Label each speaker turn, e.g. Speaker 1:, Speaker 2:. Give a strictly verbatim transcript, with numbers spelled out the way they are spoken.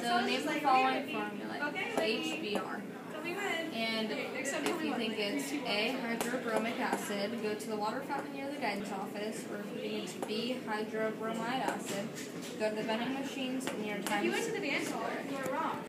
Speaker 1: So name the following formula, H B R. And if you think it's A, hydrobromic acid, go to the water fountain near the guidance office, or if you think it's B, hydrobromide acid, go to the vending machines near Times Square.